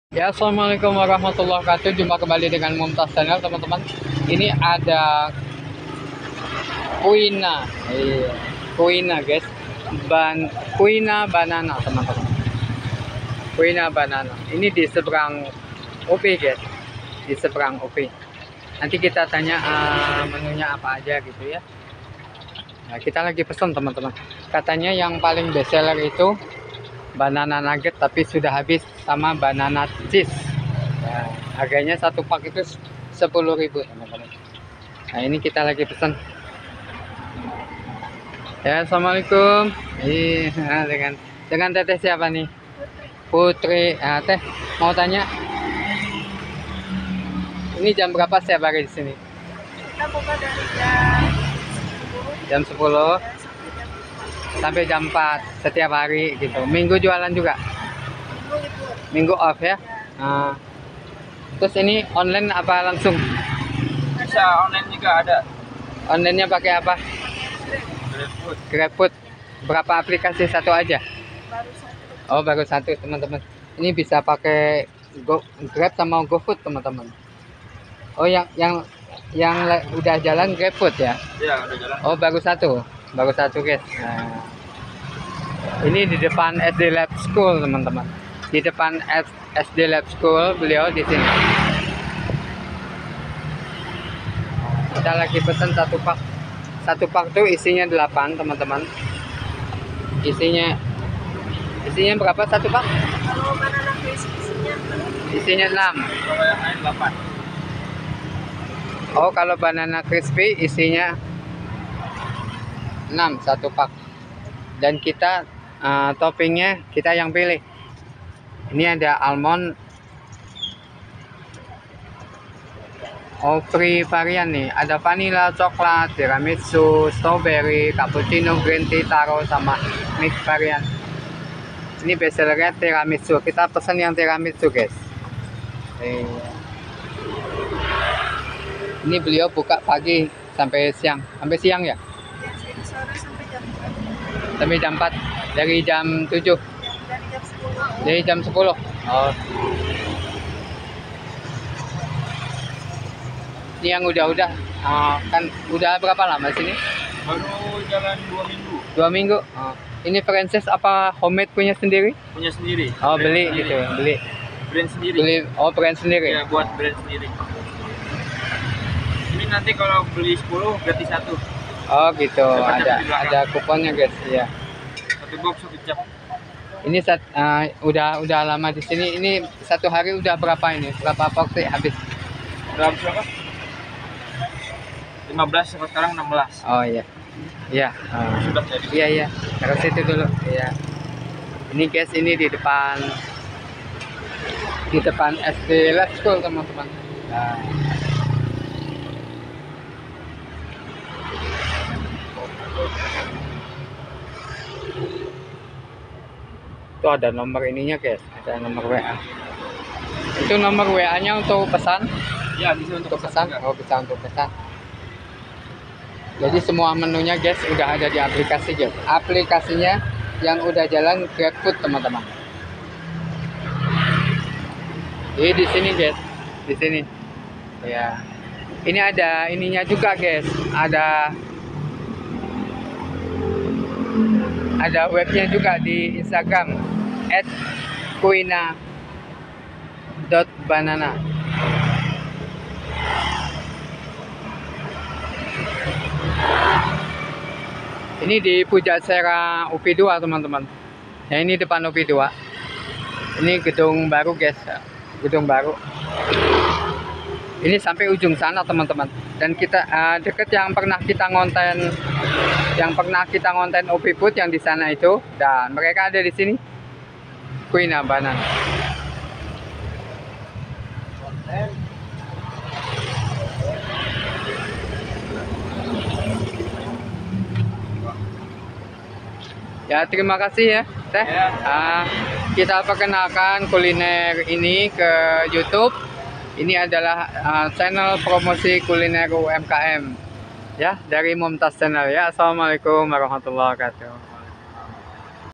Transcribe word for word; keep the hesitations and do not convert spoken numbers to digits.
Ya, assalamualaikum warahmatullahi wabarakatuh. Jumpa kembali dengan Mumtaz Channel, teman-teman. Ini ada kuina, iya, kuina guys, ban kuina banana, teman-teman. Kuina banana. Ini di seberang U P guys, di seberang U P. Nanti kita tanya uh, menunya apa aja gitu ya. Nah, kita lagi pesan teman-teman. Katanya yang paling best seller itu banana nugget, tapi sudah habis sama banana cheese. Ya, harganya satu pak itu sepuluh ribu teman-teman. Nah, ini kita lagi pesan. Ya, assalamualaikum. Iya, dengan dengan teteh siapa nih? Putri. Ah, teh mau tanya, ini jam berapa setiap hari di sini? Kita buka dari jam Jam sepuluh sampai jam empat setiap hari gitu. Minggu jualan juga? Minggu libur. Minggu off ya? Ya. Nah, terus ini online apa langsung? Bisa online juga ada. Onlinenya pakai apa? GrabFood. GrabFood. Berapa aplikasi? Satu aja? Baru satu. Oh, baru satu teman-teman. Ini bisa pakai Go, Grab sama GoFood teman-teman. Oh, yang yang yang le- udah jalan GrabFood ya? Ya, udah jalan. Oh, baru satu, baru satu guys. Nah, ini di depan S D Lab School teman-teman. Di depan S D Lab School beliau di sini. Kita lagi pesan satu pak. Satu pak tuh isinya delapan teman-teman. Isinya isinya berapa satu pak? Kalau banana crispy isinya Isinya enam. Kalau yang lain delapan. Oh, kalau banana crispy isinya enam satu pak. Dan kita uh, toppingnya kita yang pilih. Ini ada almond. Oh, free varian nih. Ada vanilla, coklat, tiramisu, strawberry, cappuccino, green tea, taro sama mix varian. Ini best sellernya tiramisu. Kita pesan yang tiramisu, guys. Eh. Ini beliau buka pagi sampai siang. Sampai siang ya? biasanya sore sampai jam empat. Sampai jam empat. Dari jam tujuh. Dari jam sepuluh. Dari jam sepuluh. Oh. Ini yang udah-udah. Oh, kan udah berapa lama sini? Baru jalan dua minggu. Dua minggu. Oh. Ini franchise apa homemade punya sendiri? Punya sendiri. Oh, Brand beli sendiri. gitu. Beli. Brand sendiri. Beli oh brand sendiri. Ya, buat brand sendiri. Ini nanti kalau beli sepuluh gratis satu. Oh, gitu. Dapat Ada di belakang. ada kuponnya, guys. Iya. Satu box satu cap. Ini saat uh, udah udah lama di sini. Ini satu hari udah berapa ini? Berapa porsi habis? Berapa berapa? lima belas sampai sekarang enam belas. Oh iya. Iya. Oh. Sudah jadi. Iya iya. Terus itu dulu. Iya. Ini guys, ini di depan di depan S D Lab School teman-teman. Nah. Itu ada nomor ininya guys, ada nomor W A. Itu nomor W A-nya untuk pesan. Ya, bisa untuk Untuk pesan, juga. oh bisa untuk pesan. Jadi semua menunya guys udah ada di aplikasi guys. Aplikasinya yang udah jalan GrabFood teman-teman. Jadi di sini guys, di sini. Ya. Ini ada ininya juga guys. Ada ada webnya juga di Instagram at kuina dot banana. Ini di Pujasera U P dua teman-teman. Ya, ini depan U P dua. Ini gedung baru guys, gedung baru. Ini sampai ujung sana teman-teman. Dan kita uh, deket yang pernah kita ngonten, yang pernah kita ngonten U P Food yang di sana itu. Dan mereka ada di sini. Kuina Banana. Ya, terima kasih ya, Teh. Ya. Ah, kita perkenalkan kuliner ini ke YouTube. Ini adalah uh, channel promosi kuliner U M K M. Ya, dari Mumtaz Channel ya. Assalamualaikum warahmatullahi wabarakatuh.